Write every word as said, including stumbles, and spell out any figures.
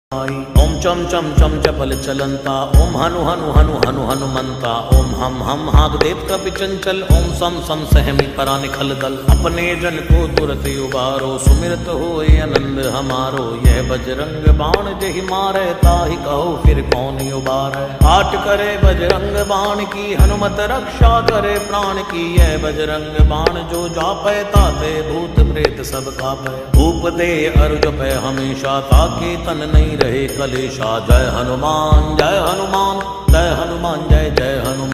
ओम चम चम चम चपल चलंता, ओम हनु हनु हनु हनु हनुमंता, ओम हम हम हाग देव कपि चंचल, ओम सम सम सहमी परा निखल दल। अपने जन को तुरत उबारो, सुमिरत होए आनंद हमारो। यह बजरंग बाण जेहि मारे, ताहि कहो फिर कौन उबारे। आट करे बजरंग बाण की, हनुमत रक्षा करे प्राण की। यह बजरंग बाण जो जापै, ताते भूत प्रेत सब कापै। धूप दे अरु जपै हमेशा, ताके तन नहीं रहे कलेशा। जय हनुमान जय हनुमान जय हनुमान जय जय हनुमान।